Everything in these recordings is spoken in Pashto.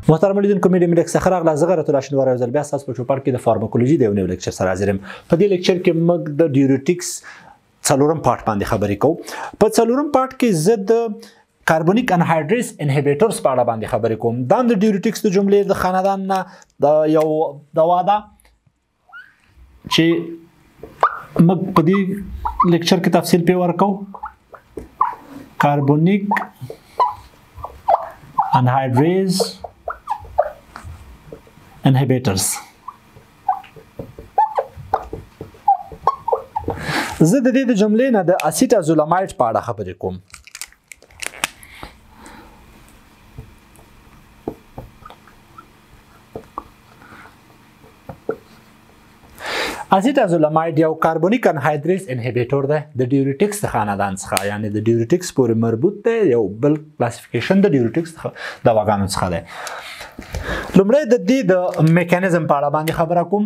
محترم لیدونکو میډیم لیکس څخه راغله زه غیرت الله شینواری یو ځل بیا ستاسو په چوپړ کې د فارماکولوژي د یو نوي لیکچر سره حاضر یم. په دې لیکچر کې موږ د ډیورټیکس څلورم پارت باندې خبرې کوو. په څلورم پارت کې زه د کاربونیک انهایډریز انهیبیټرز په اړه باندې خبرې کوم. دا د ډیورټیکس د جملې د خاندان نه د یو دوا ده چې موږ په دې لیکچر کې تفصیل پې ورکوو. کاربونیک انهایډریز inhibitors. زه د دې د جملې نه د اسیټازولاماید په اړه خبرې کوم. اسیټازولاماید یو کاربونیک انهایډریز انهیبیټور دی د ډیورټیکس د خاندان څخه، یعنی د ډیورټیکس پورې مربوط دی. یو بل کلاسیفیکیشن د ډیورټیکس دواګانو څخه دی. لومړی د دې د میکانیزم په اړه باندې خبره کوم.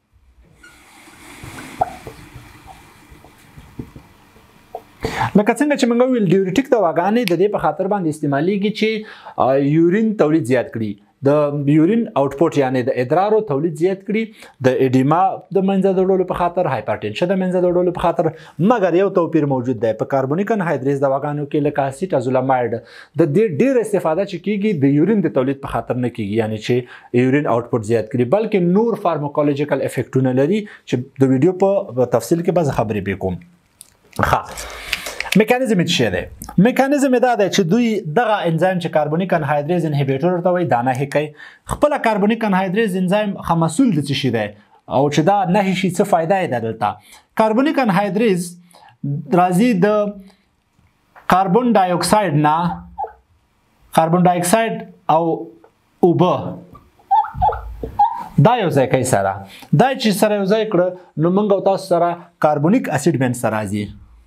لکه څنګه چې موږ ویل ډیورټیک دواګانې د دې په خاطر باندې استعمالیږي چې یورین تولید زیات کړي، د یورین آوټپوټ یعنی د ادرارو تولید زیات کړي، د اډیما د منځه د وړلو په خاطر، هایپرټنشن د منځه د وړلو په خاطر. مګر یو توپیر موجود دی په کاربونیک انهایډریز دواګانو کې، لکه اسیټازولاماید د دې ډیر استفاده چې کیږي د یورین د تولید په خاطر نه کیږي، یعنی چې یورین آوټپوټ زیات کړي، بلکې نور فارماکولوژیکل افیکټونه لري چې د ویډیو په تفصیل کې به زه خبرې وکړم. ښه، میکانیزم یې څه دی؟ میکانیزم دا دی چې دوی دغه انزایم چې کاربونیک انهایډریز انهیبیټور ته وایي دا نهي کوي. خپل کاربونیک انهایډریز انزایم ښه مسؤل د څه شي دی او چې دا نهي شي څه فایده یې ده دلته. کاربونیک انهایډریز راځي د کاربن ډای اکساید نه، کاربن ډای اکساید او اوبه دا یو ځای کوي سره. دا چې سره یو ځای کړه نو موږ او تاسو سره کاربونیک اسید منځته راځي.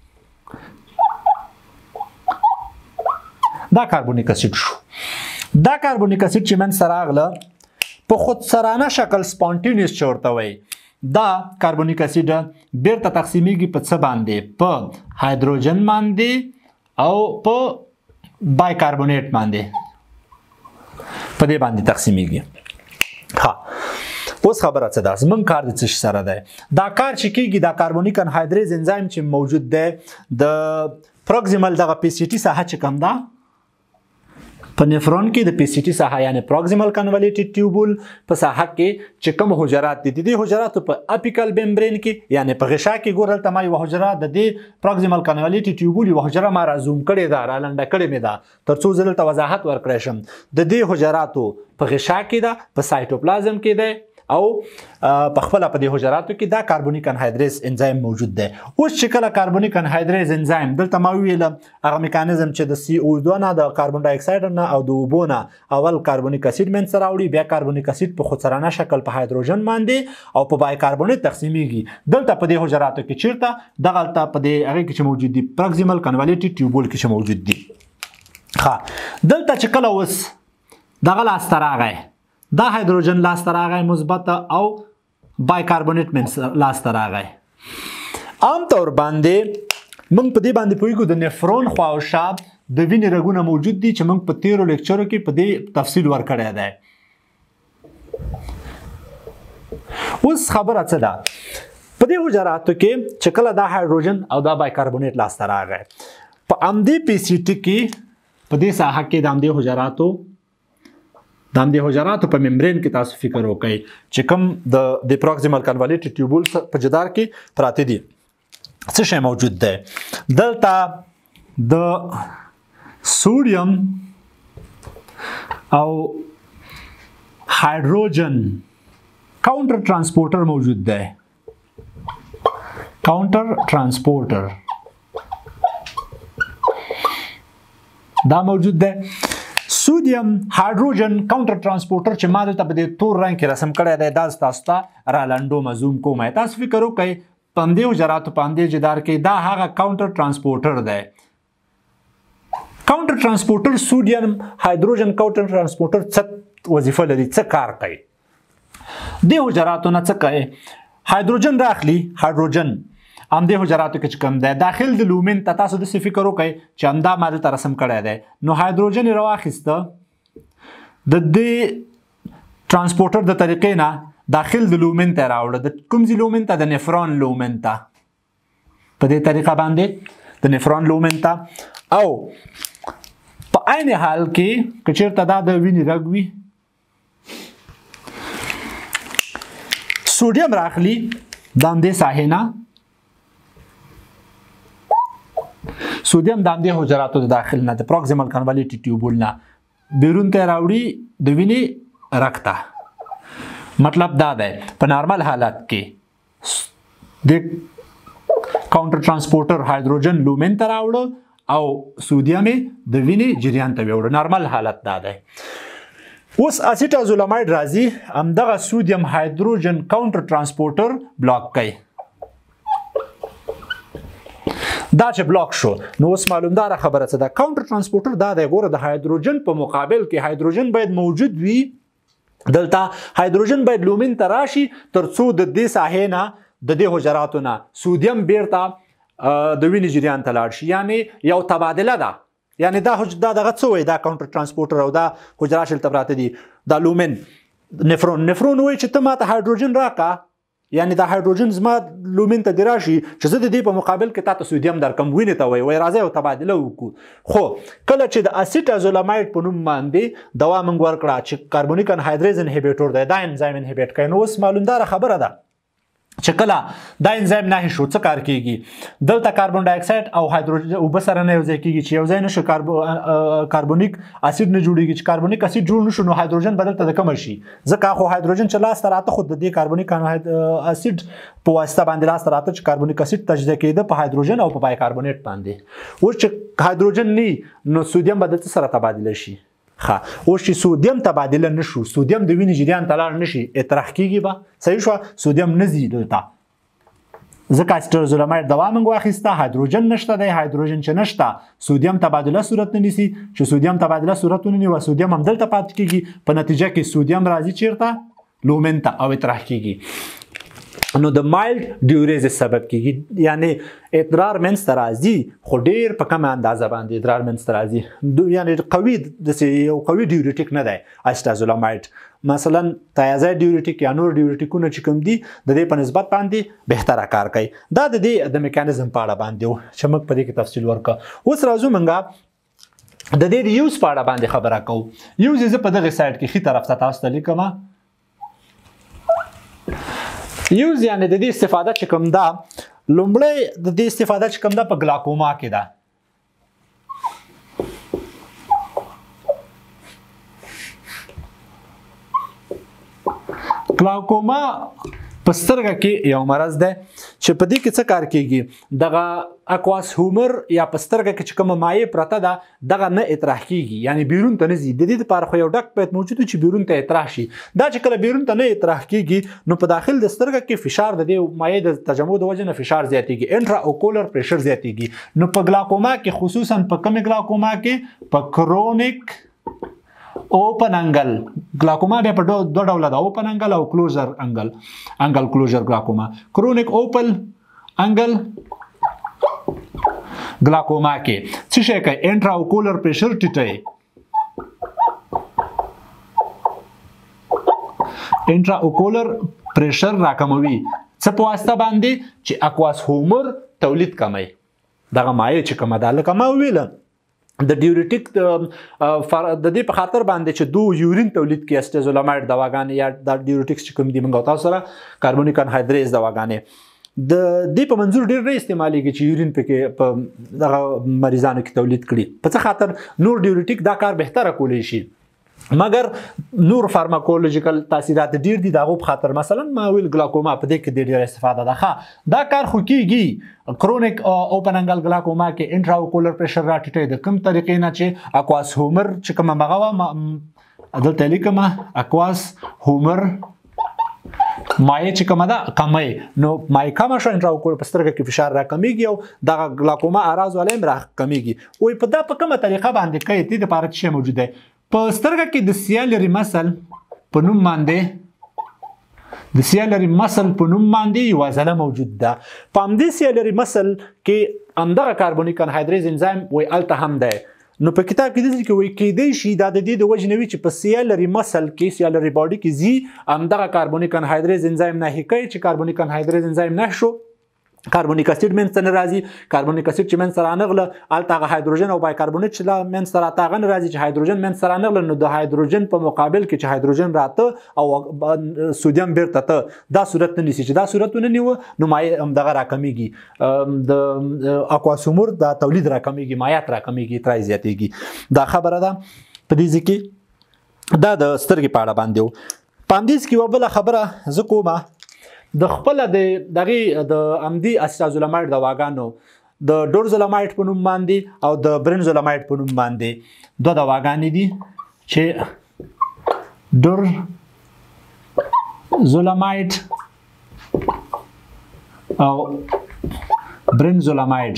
دا کاربونیک اسید شو. دا کاربونیک اسید چې منځته راغله په خودسرانه شکل سپانټینیوس چې ورته وایي، دا کاربونیک اسید بیرته تقسیمیږي په څه باندې؟ په هایدروجن باندې او په بایکاربونیټ باندې، په دې باندې تقسیمیږي. ها، اوس خبره څه ده؟ زموږ کار د څه سره دی؟ دا کار چې کیږي دا کاربونیک انهایډریز انزایم چې موجود دی د پروکسیمل دغه پی سی ټي ساحه چې کوم ده په نفرون کې، د پی سی ټي ساحه یعنی پروکسیمل کنولیټډ ټیوبول په ساحه کې چې کوم حجرات دي، د دې حجراتو په اپیکل ممبرین کې یعنی په غشا کې ګورل ته ما یو حجره د دې پروکسیمل کنولیټډ ټیوبول یو حجره ما را زوم کړې ده، را لنډه کړې مې ده ترڅو زه دلته وضاحت ورکړی شم. د دې حجراتو په غشا کې ده، په سایټوپلازم کې ده او په خپل په دې حجراتو کې دا کاربونیک انهایډریز انزایم موجود دی. اوس چې کله کاربونیک انهایډریز انزایم دلته ما ویل هغه میکانیزم چې د سی او 2 نه، د کاربن ډای اکساید نه او د اوبو نه اول کاربونیک اسید منځته راوړي، بیا کاربونیک اسید په خودسرانه شکل په هایدروجن باندې او په بایکاربونیت تقسیمیږي. دلته په دې حجراتو کې چیرته دغلته په دې هغه کې چې موجود دي پروکسیمل کنولیټډ ټیوبول کې چې موجود دي. ښه، دلته چې کله اوس دغه لاسته راغی، دا هایدروجن لاسته راغی مثبت او بایکاربونیت لاسته راغی. عام طور باندې موږ په دې باندې پوهیږو د نفرون خواوشا د وینې رګونه موجود دي چې موږ په تیرو لیکچرو کې په دې تفصیل ورکړی دی. اوس خبره څه ده؟ په دې حجراتو کې چې کله دا هایدروجن او دا بایکاربونیت لاسته راغی، په همدې پی سی ټي کې په دې ساحه کې د همدې حجراتو په ممبرین کې تاسو فکر وکړئ چې کوم د پروکسیمل کنولیټډ ټیوبول په جدار کې پراته دي. څه شی موجود دی؟ دلته د سوډیم او هایدروجن کاونټر ترانسپورټر موجود دی. کاونټر ترانسپورټر دا موجود دی. سودیم هایدروجن کاونټر ترانسپورټر چې ما دلته په دې تور رنګ کې رسم کړی دی، دا تاسو ته را لنډوم زوم کوم. تاسو فکر وکړئ په همدې حجراتو په همدې جدار کې دا هغه کاونټر ترانسپورټر دی. کاونټر ترانسپورټر سودیم هایدروجن کاونټر ترانسپورټر څه وظیفه لري، څه کار کوي؟ دې حجراتو نه څه کوي؟ هایدروجن راخلي، هایدروجن همدې حجراتو کې چې کوم دی داخل د لومن ته تاسو داسې فکر وکړئ چې همدا ما دلته رسم کړی دی. نو هایدروجن یې راواخیسته، د دې ترانسپورټر د طریقې نه داخل د لومن ته راوړه. د کوم ځای لومن ته؟ د نفرون لومن ته. په دې طریقه باندې د نفرون لومن ته. او په عین حال کې که چېرته دا د وینې رګ وي سوډیم راخلي د همدې ساحې نه، سودیم د همدې حجراتو د داخل نه د پروکسیمل کنوالټي ټیوبول نه بیرون ته راوړي د وینې رګ ته. مطلب دا دی په نارمل حالت کې د کاونټر ترانسپورټر هایدروجن لومن ته راوړه او سودیم د وینې جریان ته وړه. نارمل حالت دا دی. اوس اسیټازولاماید راځي همدغه سودیم هایدروجن کاونټر ترانسپورټر بلاک کوي. دا چې بلاک شو نو اوس معلومدار خبره څه ده؟ کاونټر ترانسپورټر دا دی ګوره د هایدروجن په مقابل کې هایدروجن باید موجود وي. دلته هایدروجن باید لومن ته راشي ترڅو د دې ساحې نه د دې حجراتو نه سودیم بیرته د وینې جریان ته لاړ شي. یعنی یو تبادله ده. یعنی دا دغه څه وایي دا کاونټر ترانسپورټر او دا حجرات شلته پراته دي. دا لومن نفرون وایي چې ته ماته هایدروجن راکړه، یعنی دا هایدروجن زما لومن ته دې راشي چې زه د دې په مقابل کې تا ته سودیم درکم وینې ته وایي راځئ یو تبادله وکړو. خو کله چې د اسیټازولاماید په نوم باندې دوا موږ ورکړه چې کاربونیک انهایدریز انهبیټور دی، دا انزایم انهبیټ کوي، نو اوس معلومداره خبره ده چې کله دا انزایم نه شو څه کار کیږي؟ دلته کاربن ډای اکساید او هایدروجن او بسره نه یوځای کیږي چې یوځای نشو کاربونیک اسید نه جوړیږي. چې کاربونیک اسید جوړ نشو نو هایدروجن بدل ته د کم شي. ځکه خو هایدروجن چې لاس ته راته خود د دې کاربونیک اسید په واسطه باندې لاس ته راته چې کاربونیک اسید تجزیه کېده په هایدروجن او په بایکاربونیت باندې. اوس چې هایدروجن نه نو سودیم بدل سره تبادله شي. اوس چې سودیم تبادله نشو، سودیم د وینې جریان ته لاړ نشي، اطراح کیږي به. صحیح شو؟ سودیم نه ځي دلته ځکه اسیټازولاماید دوا موږ واخیسته، هایدروجن نشته دی. هایدروجن چې نشته سودیم تبادله صورت نه نیسي. چې سودیم تبادله صورت ونه نیوه سودیم همدلته پاتې کیږي. په نتیجه کې سودیم راځي چیرته؟ لومن ته او اطراح کیږي. نو د مایلډ ډیوریزس سبب کیږي، یعنی ادرار منځته راځي خو ډیر په کمه اندازه باندې ادرار منځته راځي. یعنی قوي یو قوي ډیوریټیک نه دی اسیټازولاماید. مثلا تایازاید ډیوریټیک یا نور ډیوریټیکونه چې کوم دي د دې په نسبت باندې بهتره کار کوي. دا د دې د میکانیزم په اړه باندې و چې موږ په دې کې تفصیل ورکړو. اوس راځو موږ د دې یوز په اړه باندې خبره کوو. یوز یې په دغه سایډ کې ښي طرف ته تاسو ته لیکم. یوز یعنی د دې استفاده چې کوم ده، لومړی د دې استفاده چې کوم ده په ګلاکوما کې ده. ګلاکوما په سترګه کې یو مرض دی چې په دې کې څه کار کیږي؟ دغه اکواس هومر یا په سترګه کې چې کومه مایع پرته ده دغه نه اطراح کیږي، یعنی بیرون ته نه ځي. د دې لپاره خو یو ډک باید موجود وي چې بیرون ته اطراح شي. دا چې کله بیرون ته نه اطراح کیږي نو په داخل د سترګه کې فشار د دې مایع د تجمع د وجې نه فشار زیاتیږي، انټرا اوکولر پریشر زیاتیږي. نو په ګلاکوما کې خصوصا په کوم ګلاکوما کې؟ په کرونیک اوپن انګل ګلاکوما بیا په دوه ډوله ده، اوپن انګل او کلوزر انګل کلوزر ګلاکوما. کرونیک اوپن انګل ګلاکوما کې څه شي کوي؟ انټرا اوکولر پریشر ټیټوي. انټرا اوکولر پریشر راکموي. څه په واسطه باندې؟ چې اکواس هومر تولید کموي. دغه مایع چې کومه ده لکه ما ویله د ډیوریټیک د دې په خاطر باندې چې دو یورین تولید کې اسیټازولاماید دواګانې یا د ډیوریټکس چې کوم دي موږ تاسو سره کاربونیک انهایدریز دواګانې د دې په منظور ډیر نه استعمالیږي چې یورین پکې په دغه مریضانو کې تولید کړي. په څه خاطر؟ نور ډیوریټیک دا کار بهتره کولی شي، مګر نور فارماکولوژیکل تاثیرات ډیر دي دغه په خاطر. مثلا ما ویل ګلاکوما په دې کې ډیر استفاده ده. دا کار خو کیږي کرونیک اوپن انګل ګلاکوما کې انټرا اوکولر پریشر راټیټوي د کوم طریقې نه چې اکواس هومر چې کومه مغه دلته لیکم اکواس هومر مایع چې کومه ده کموي. نو مایع کمه شو انټرا اوکولر په سترګه کې فشار راکمیږي او دغه ګلاکوما اعراض ولې هم راکمیږي. وایي په دا په کومه طریقه باندې کوي؟ دې لپاره څه موجود دی؟ په سترګه کې د سیالري مسل په نوم باندې د سیالري مسل په نوم باندې یو عضله موجود ده. په همدې سیالري مسل کې همدغه کاربونیک انهایدریز انزایم وایي هلته هم دی. نو په کتاب کې داسې کې وایي کیدای شي دا د دې د وجې نه وي چې په سیلري مسل کې سیلري باډي کې ځي همدغه کاربونیک انهایدریز انزایم نهي کوي چې کاربونیک انهایدریز انزایم نه شو کاربونیک اسید منځ ته نه راځي کاربونیک اسید چې منځ ته رانغله هلته هغه هایدروجن او بایکاربونیت چې لا منځ ته راته هغه نه راځي چې هایدروجن منځ ته رانغله نو د هایدروجن په مقابل کې چې هایدروجن راته او سودیم بیرته ته دا صورت نه نیسي چې دا صورت ونه نیوه نو مایع همدغه راکمیږي د اکواسومور دا تولید راکمیږي مایعات راکمیږي ترای زیاتیږي دا خبره ده په دې کې دا د سترګې په اړه باندې و په همدې کې یوه بله خبره زه کومه د خپل د دغه د امدي اسیتازولاماید دواګانو د ډورزولاماید په نوم باندې او د برنزولاماید په نوم باندې دوه دواګانې دي چې ډورزولاماید او برنزولاماید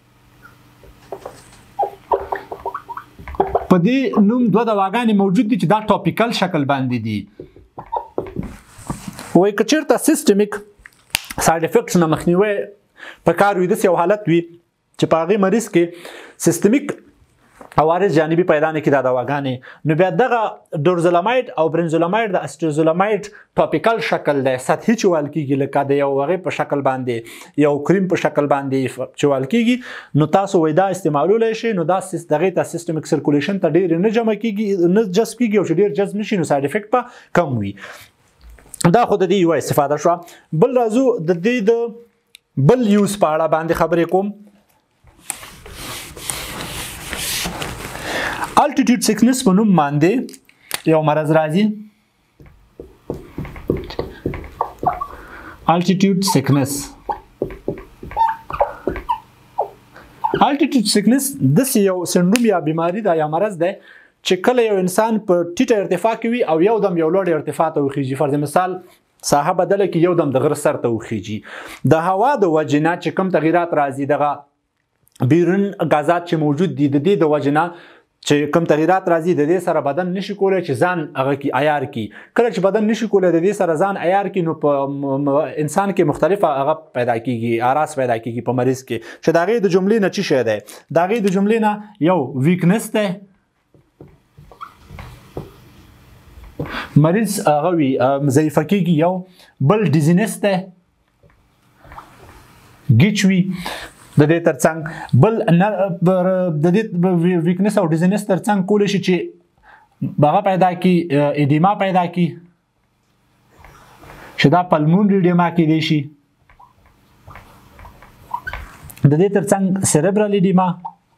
په دې نوم دوه دواګانې موجود دي چې دا ټاپیکل شکل باندې دي وای که چېرته سیستمیک ساید افیکټس نه مخنیوی په کار وي داسې یو حالت وي چې په هغې مریض کې سیستمیک عوارض جانبي پیدا نه کړي دا دواګانې نو بیا دغه ډورزولاماید او برنزولاماید د اسټرزولاماید ټاپیکل شکل دی سطحي چې ویل کېږي لکه د یو هغې په شکل باندې یو کریم په شکل باندې چې ویل کېږي نو تاسو وایي دا استعمالولی شئ نو دا دغې ته سیستمیک سرکولیشن ته ډېر نه جمع کېږي نه جذب کېږي او چې ډېر جذب نه شي نو ساید افیکټ به کم وي دا خو د دې یوه استفاده شوه بل راځو د دې د بل یوز په اړه باندې خبرې کوم الټیټیوډ سیکنس په نوم باندې یو مرض راځي الټیټیوډ سیکنس الټیټیوډ سیکنس داسې یو سنډروم یا بیماري ده یا مرض دی چې کله یو انسان په ټیټه ارتفاع کې وي او یو دم یو لوړ ارتفاع ته وخیږي فرض مثال ساحه بدله کې یو دم د غره سر ته وخیږي د هوا د وجې نه چې کوم تغییرات راځي دغه بیرون غازات چې موجود دي د دې د وجې نه چې کوم تغییرات راځي د دې سره بدن نشي کولی چې ځان هغه کې عیار کړي کله چې بدن نشي کولی د دې سره ځان عیار کړي نو په انسان کې مختلفه هغه پیدا کېږي اعراض پیدا کېږي په مریض کې چې د هغې د جملې نه څه شی دی د هغې د جملې نه یو ویکنس دی مریض هغه وي ضعیفه کېږي یو بل ډیزینس دی ګیچ وي د دې ترڅنګ بل د دې ویکنس او ډیزینس ترڅنګ کولی شي چې هغه پیدا کړي ایډیما پیدا کړي چې دا پلمونري ایډیما کېدی شي د دې ترڅنګ سیریبرل ایډیما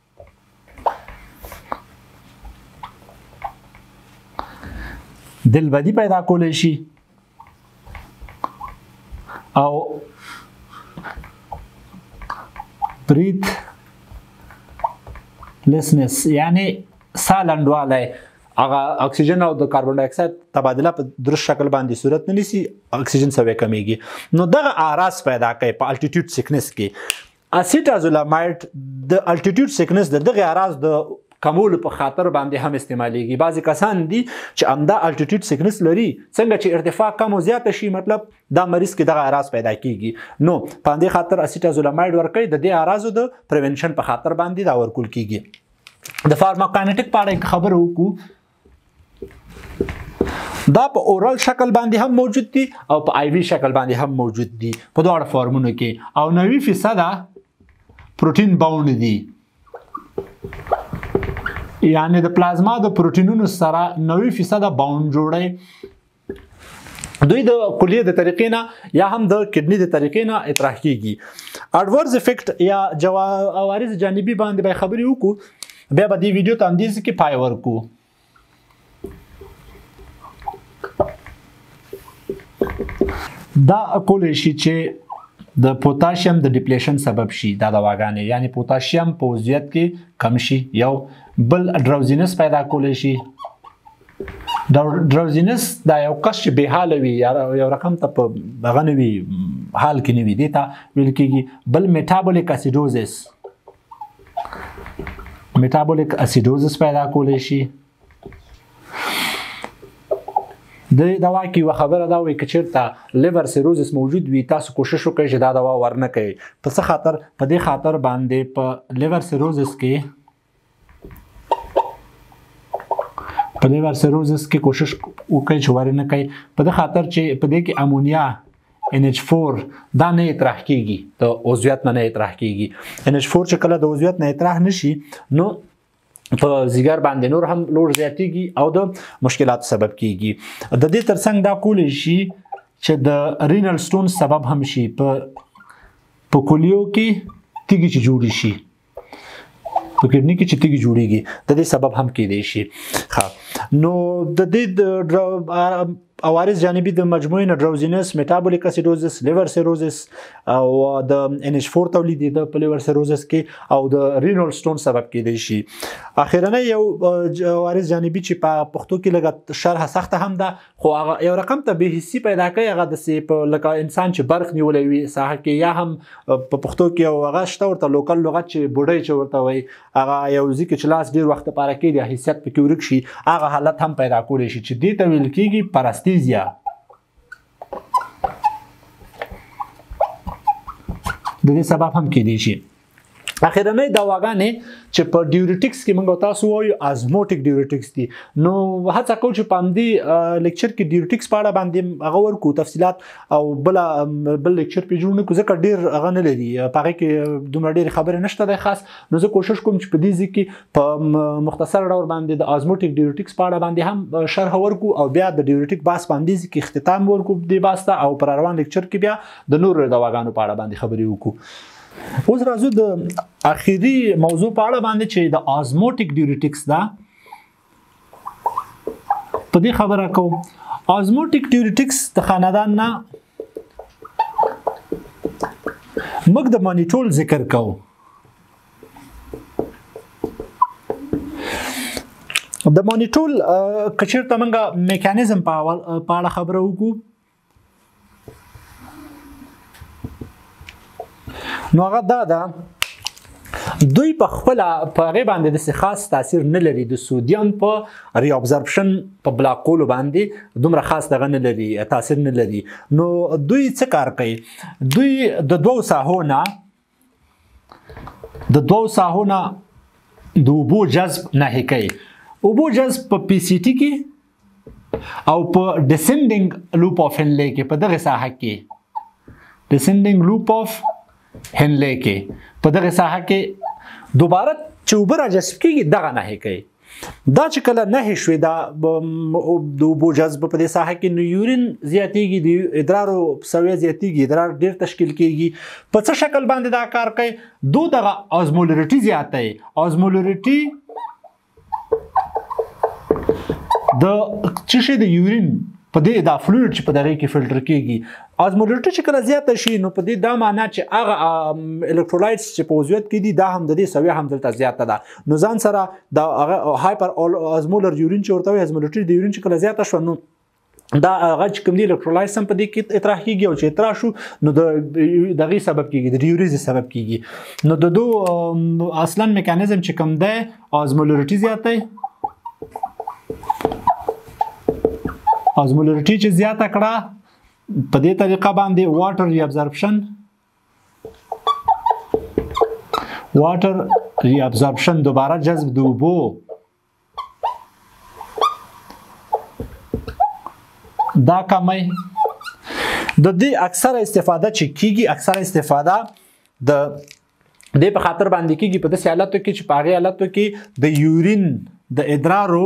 دلبدي پیدا کولی شي او بریت لیسنس یعنی ساه لنډوالی هغه اکسیجن او د کاربن ډای اکساید تبادله په درست شکل باندې صورت نه نیسي اکسیجن سوی کمیږي نو دغه اعراض پیدا کوي په الټیټیوډ سیکنس کې اسیټازولاماید د الټیټیوډ سیکنس د دغه اعراض د کمولو په خاطر باندې هم استعمالیږي بعضې کسان دي چې همدا الټیټیوډ سیکنس لري څنګه چې ارتفاع کم او زیاته شي مطلب دا مریض کې دغه اعراض پیدا کېږي نو په همدې خاطر اسیټازولاماید ورکوي د دې اعراضو د پریونشن په خاطر باندې دا ورکول کېږي د فارماکاینیټک په اړه خبره وکړو دا په اورال شکل باندې هم موجود دي او په آی وي شکل باندې هم موجود دي په دواړو فارمونو کې او 90% پروټین باوند دي یعنی د پلازما د پروټینونو سره 90% باوند جوړي دوی د کلیه د طریقې نه یا هم د کډنی د طریقې نه اطراح کیږي اډورس افیکټ یا عوارض جانبي باندې به خبرې وکړو بیا به دې ویډیو ته همدې کې پای ورکو دا کولی شي چې د پوتاشیم د ډیپلیشن سبب شي دا دواګانې یعنی پوتاشیم په وضعیت کې کم شي یو بل ډراوزینس پیدا کولی شي ډراوزینس دا یو کس چې بې حاله وي یو رقم ته په هغه نه وي حال کې نه وي دې ته ویل کېږي بل میټابولیک اسیډوزس پیدا کولی شي د دوا کې یوه خبره دا وایي که چېرته لیور سیروزس موجود وي تاسو کوشش وکړئ چې دا دوا ورنه کوئ په څه خاطر په دې خاطر باندې په لیور سیروزس کې په لیور سیروزس کې کوشش وکړئ چې ور نه کوي په دې خاطر چې په دې کې امونیا NH4 دا نه اطراح کیږي د عضویت نه اطراح کیږي NH4 چې کله د عضویت نه اطراح نشي نو په ځیګر باندې نور هم لوړ زیاتیږي او د مشکلاتو سبب کیږي د دې ترڅنګ دا کولی شي چې د رینل سټون سبب هم شي په کولیو کې تیږي چې جوړی شي په کډنی کې چې تیږي جوړیږي د دې سبب هم کېدای شي نو د دې عوارض جانبي د مجموعي ډراوزینس میټابولیک اسیډوزس لیور سیروزس او د NH4 تولید د په لیور سیروزس کې او د رینال سټون سبب کېدای شي اخیرنه یو عوارض جانبي چې په پښتو کې لږه شرح سخته هم ده خو هغه یو رقم ته به حسي پیدا کوي هغه د لکه انسان چې برق نیولې وي ساحه کې یا هم په پښتو کې هغه شته ورته لوکل لغت چې بوډۍ چې ورته وایي هغه یو ځکه چې لاس ډیر وخت لپاره کې د حیثیت پکې ورک شي هغه حالت هم پیدا کولی شي چې دې ته ویل کېږي پاراستیزیا د دې سبب هم کېدای شي اخیرنۍ دواګانې چې په ډیورټکس کې موږ تاسو وایو ازموټیک ډیورټکس دي نو هڅه کوو چې په همدې لیکچر کې ډیورټکس په اړه باندې هغه ورکو تفصیلات او بل لیکچر پې جوړ نه کړو ځکه ډېر هغه نه لري په هغې کې دومره ډېرې خبرې نشته دی خاص نو زه کوشش کوم چې په دې ځای کې په مختصر ډول باندې د ازموټیک ډیورټکس په اړه باندې هم شرح ورکو او بیا د ډیورټک بحث باندې کې اختتام ورکو دې بحث ته او پر روان لیکچر کې بیا د نورو دواګانو په اړه باندې خبرې وکړو اوس راځو د اخیری موضوع په اړه باندې چې د ازموټیک ډیورټکس دا په دې خبره کوم ازموټیک ډیورټکس د خاندان نه موږ د مانیټول ذکر کوو د مانیټول کچیرته موږ میکانیزم په اړه خبره وکړو نو هغه دا ده دوی په خپل په هغې باندې داسې خاص تاثیر نه لري د سودیم په ری ابزرپشن په بلاک کولو باندې دومره خاص دغه نه لري تاثیر نه لري نو دوی څه کار کوي دوی د دوو ساحو نه د اوبو جذب نهي کوي اوبو جذب په پی سی ټي کې او په ډسنډنګ لوپ اف هنلي کې په دغه ساحه کې ډسنډنګ لوپ اف هنلي کې په دغه ساحه کې دوباره چې اوبه راجذب کېږي دغه نهي کوي دا چې کله نهي شوې دا د اوبو جذب په دې ساحه کې نو یورین زیاتېږي د ادرارو سویه زیاتېږي ادرار ډېر تشکیل کېږي په څه شکل باندې دا کار کوي دغه ازمولریټي زیاتوي ازمولریټي د څه شي د یورین په دې دا فلویډ چې په دغه کې فلټر کېږي ازمولریټي چې کله زیاته شي نو په دې دا معنی چې هغه الکترولایټس چې په عضویت کې دي دا هم د دې سویه هم دلته زیاته ده نو ځان سره د هغه هایپر ازمولر یورین چې ورته وایي ازمولریټي د یورین چې کله زیاته شوه نو دا هغه چې کوم دي الکترولایټس هم په دې کې اطراح کېږي او چې اطراح شو نو د دغې سبب کېږي د ډیوریزې سبب کېږي نو د دو اصلا میکانیزم چې کوم دی ازمولریټي زیاتی ازمولریټي چې زیاته کړه په دې طریقه باندې واټر ری ابزورپشن دوباره جذب د اوبو دا کمی د دې اکثره استفاده چې کیږي اکثره استفاده د دې په خاطر باندې کیږي په داسې حالاتو کې چې په هغې حالاتو کې د یورین د ادرارو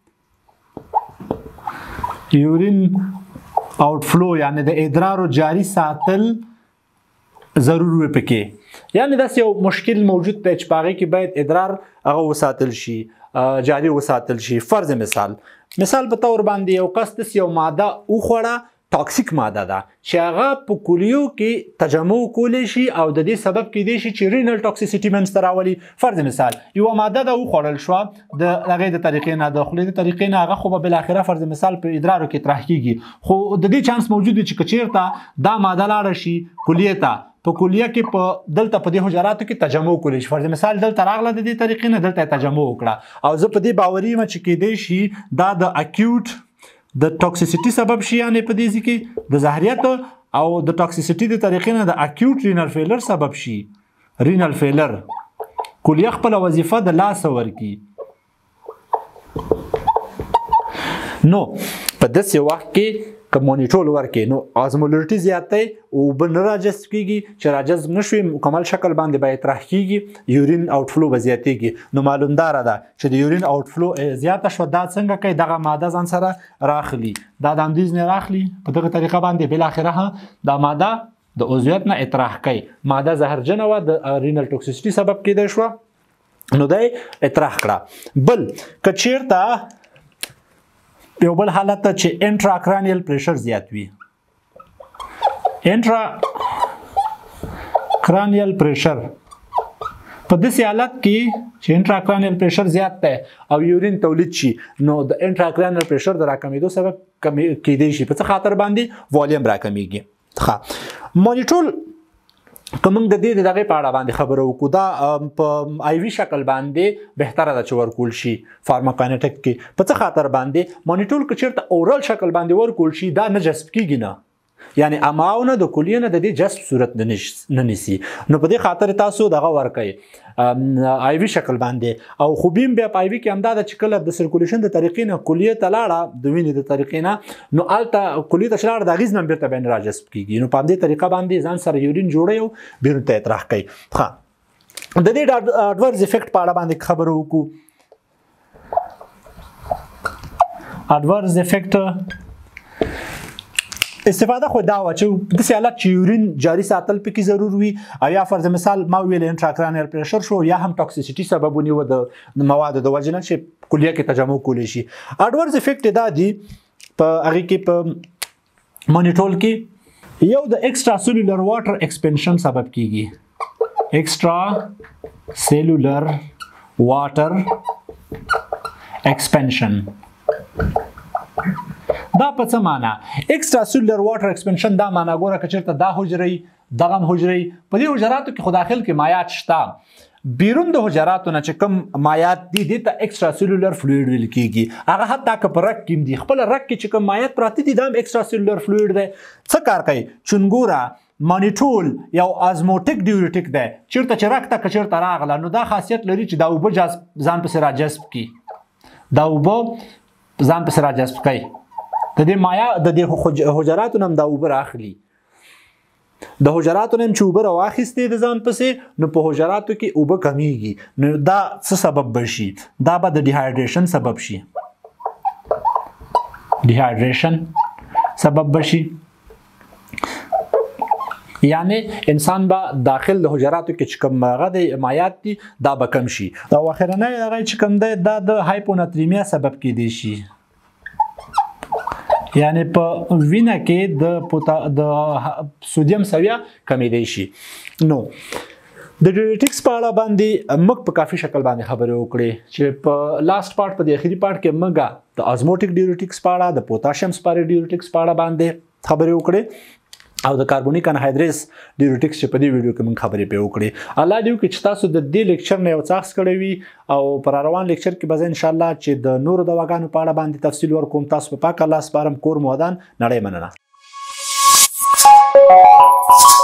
یورین آوټفلو یعنی د ادرارو جاری ساتل ضرور وي پکې یعنی داسې یو مشکل موجود دی چې په هغې کې باید ادرار هغه وساتل شي جاری وساتل شي فرض مثال په تور باندې یو کس داسې یو ماده وخوړه ټاکسیک ماده ده چې هغه په کولیو کې تجمع کولی شي او د دې سبب کېدای شي چې رینل ټاکسیسیټي منځته راولي فرض مثال یوه ماده ده وخوړل شوه د هغې د طریقې نه د خولې د طریقې نه هغه خو به بالاخره فرض مثال په ادرارو کې اطراح کېږي خو د دې چانس موجود دی چې که چېرته دا ماده لاړه شي کولیې ته په کولیه کې په دلته په دې حجراتو کې تجمع کولی شي فرض مثال دلته راغله د دې طریقې نه دلته تجمع وکړه او زه په دې باوري یم چې کېدای شي دا د اکیوټ د ټاکسیسیټي سبب شي یعنی په دې کې د زهریت او د ټاکسیسیټي د طریقې نه د اکیوټ رینل فیلر سبب شي رینل فیلر کولیه خپل وظیفه د لاسه ورکړي نو په داسې وخت کې که مونیټول ورکې نو ازمولریټي زیات دی اوبه نه راجذب کېږي چې راجذب نه شوي مکمل شکل باندې به اطراح کېږي یورین آوټ فلو به زیاتېږي نو معلومداره ده چې د یورین آوټ فلو زیاته شوه دا څنګه کوي دغه ماده ځان سره راخلي دا د همدې ځینې راخلي په دغه طریقه باندې بالاخره دا ماده د عضویت نه اطراح کوي ماده زهرجنه وه د رینل ټوکسیسټي سبب کېدی شوه نو دی اطراح کړه بل که چیرته یو بل حالت ته چې انټراکرانیل پریشر زیات وي انټراکرانیل پریشر په داسې حالت کې چې انټراکرانیل پریشر زیات دی او یورین تولید شي نو د انټراکرانیل پریشر د راکمېدو سبب کېدی شي په څه خاطر باندې والیوم راکمیږي مونیټول که موږ د دې دغې په اړه باندې خبره وکړو دا په آی وي شکل باندې بهتره ده چې ورکول شي فارماکاینټک کې په څه خاطر باندې مونیټول که چېرته اورال شکل باندې ورکول شي دا نه جذب کېږي نه یعنی اماونه د کلیې نه د دې جذب صورت نه نیسي نو په دې خاطر تاسو دغه ورکئ آی وي شکل باندې او خوبیم بیا په آی وي کې همدا ده چې کله د سرکولیشن د طریقې نه کلیې ته لاړه د وینې د طریقې نه نو هلته کلیې ته چې لاړه د هغې نه هم بېرته بیا نه راجذب کېږي نو په همدې طریقه باندې ځان سره یورین جوړوي او بیرون ته اطراح کوي ښه د دې اډورس افیکټ په اړه باندې خبره وکړو اډورس افیکټ استفاده خو دا وه چې داسې حالت چې یورین جاري ساتل پکې ضرور وي او یا فرض مثال ما ویل انټراکرانیل پریشر شو یا هم ټاکسیسټي سبب ونیوه د موادو د وجې نه چې کلیه کې تجمع کولی شي اډورس افیکټ دا دي په هغې کې په مونیټول کې یو د ایکسټرا سیلولر واټر ایکسپینشن سبب کېږي ایکسټرا سیلولر واټر ایکسپینشن دا په څه معنا ایکسټرا سیلولر واټر ایکسپینشن دا معنا ګوره که چېرته دا حجرې دغه هم حجرې په دې حجراتو کې خو داخل کې مایعات شته بیرون د حجراتو نه چې کوم مایعات دي دې ته ایکسټرا سیلولر فلویډ ویل کېږي هغه حتی که په رګ کې هم دي خپله رګ کې چې کوم مایعات پراته دي دا هم ایکسټرا سیلولر فلویډ دی څه کار کوي چونګوره مونیټول یو ازموټیک ډیورټیک دی چېرته چې رګ ته که چېرته راغله نو دا خاصیت لري چې دا اوبه ځان پسې راجذب کړي دا اوبه ځان پسې راجذب کوي د دې مایع د دې حجراتو نه هم دا اوبه راخلي د حجراتو نه هم چې اوبه راواخیستې د ځان پسې نو په حجراتو کې اوبه کمیږي نو دا څه سبب به شي دا به د ډیهایډریشن سبب شي ډیهایډریشن سبب به شي یعنی انسان به داخل د حجراتو کې چې کوم هغه د مایعات دي دا به کم شي او اخرنی هغه چې کوم دی دا د هایپوناتریمیا سبب کېدی شي یعنی په وینه کې د سودیم سویه کمیدی شي نو د ډیورټیکس په اړه باندې موږ په کافي شکل باندې خبرې وکړې چې په لاست پارت په دې اخري پارت کې موږ د ازموټیک ډیورټیکس په اړه د پوتاشیم سپارې ډیورټیکس په اړه باندې خبرې وکړې او د کاربونیک انهایدریز ډیورټیکس چې په دې ویډیو کې موږ خبرې پرې وکړې الله دې وکړي چې تاسو د دې لیکچر نه یو څه اخذ کړی وي او پر روان لیکچر کې به زه انشاءالله چې د نورو دواګانو په اړه باندې تفصیل ورکوم تاسو په پاک الله سپارم کور مو ودان نړۍ مننه